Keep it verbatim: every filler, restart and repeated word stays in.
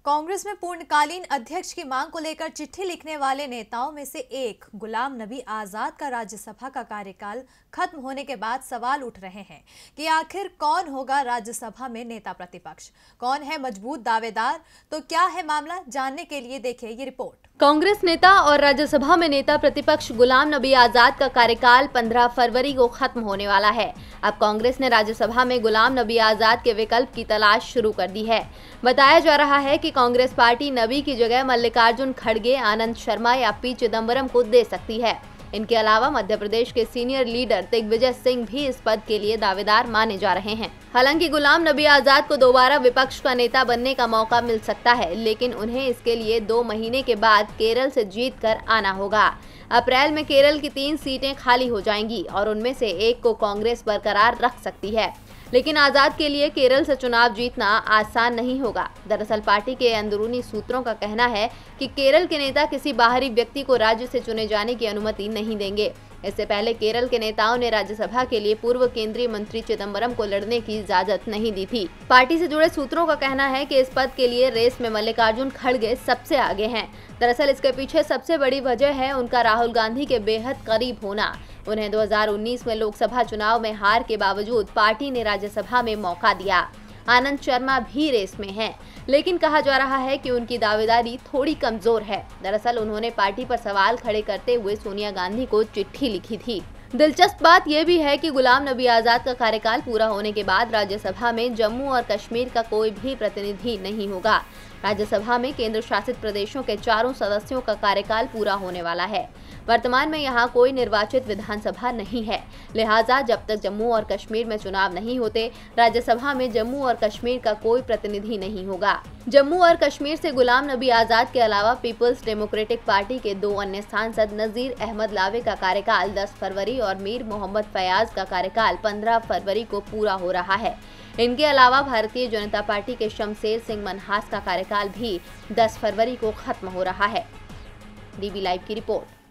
कांग्रेस में पूर्णकालीन अध्यक्ष की मांग को लेकर चिट्ठी लिखने वाले नेताओं में से एक गुलाम नबी आजाद का राज्यसभा का कार्यकाल खत्म होने के बाद सवाल उठ रहे हैं कि आखिर कौन होगा राज्यसभा में नेता प्रतिपक्ष, कौन है मजबूत दावेदार। तो क्या है मामला, जानने के लिए देखिए ये रिपोर्ट। कांग्रेस नेता और राज्यसभा में नेता प्रतिपक्ष गुलाम नबी आजाद का कार्यकाल पंद्रह फरवरी को खत्म होने वाला है। अब कांग्रेस ने राज्यसभा में गुलाम नबी आजाद के विकल्प की तलाश शुरू कर दी है। बताया जा रहा है कि कांग्रेस पार्टी नबी की जगह मल्लिकार्जुन खड़गे, आनंद शर्मा या पी चिदंबरम को दे सकती है। इनके अलावा मध्य प्रदेश के सीनियर लीडर दिग्विजय सिंह भी इस पद के लिए दावेदार माने जा रहे हैं। हालांकि गुलाम नबी आजाद को दोबारा विपक्ष का नेता बनने का मौका मिल सकता है, लेकिन उन्हें इसके लिए दो महीने के बाद केरल से जीत कर आना होगा। अप्रैल में केरल की तीन सीटें खाली हो जाएंगी और उनमें से एक को कांग्रेस बरकरार रख सकती है, लेकिन आजाद के लिए केरल से चुनाव जीतना आसान नहीं होगा। दरअसल पार्टी के अंदरूनी सूत्रों का कहना है कि केरल के नेता किसी बाहरी व्यक्ति को राज्य से चुने जाने की अनुमति नहीं देंगे। इससे पहले केरल के नेताओं ने राज्यसभा के लिए पूर्व केंद्रीय मंत्री चिदंबरम को लड़ने की इजाजत नहीं दी थी। पार्टी से जुड़े सूत्रों का कहना है कि इस पद के लिए रेस में मल्लिकार्जुन खड़गे सबसे आगे हैं। दरअसल इसके पीछे सबसे बड़ी वजह है उनका राहुल गांधी के बेहद करीब होना। उन्हें दो हज़ार उन्नीस में लोकसभा चुनाव में हार के बावजूद पार्टी ने राज्यसभा में मौका दिया। आनंद शर्मा भी रेस में हैं, लेकिन कहा जा रहा है कि उनकी दावेदारी थोड़ी कमजोर है। दरअसल उन्होंने पार्टी पर सवाल खड़े करते हुए सोनिया गांधी को चिट्ठी लिखी थी। दिलचस्प बात यह भी है कि गुलाम नबी आजाद का कार्यकाल पूरा होने के बाद राज्यसभा में जम्मू और कश्मीर का कोई भी प्रतिनिधि नहीं होगा। राज्यसभा में केंद्र शासित प्रदेशों के चारों सदस्यों का कार्यकाल पूरा होने वाला है। वर्तमान में यहाँ कोई निर्वाचित विधानसभा नहीं है, लिहाजा जब तक जम्मू और कश्मीर में चुनाव नहीं होते, राज्यसभा में जम्मू और कश्मीर का कोई प्रतिनिधि नहीं होगा। जम्मू और कश्मीर से गुलाम नबी आजाद के अलावा पीपल्स डेमोक्रेटिक पार्टी के दो अन्य सांसद नजीर अहमद लावे का कार्यकाल दस फरवरी और मीर मोहम्मद फयाज का कार्यकाल पंद्रह फरवरी को पूरा हो रहा है। इनके अलावा भारतीय जनता पार्टी के शमशेर सिंह मनहास का कार्यकाल भी दस फरवरी को खत्म हो रहा है। डीबी लाइव की रिपोर्ट।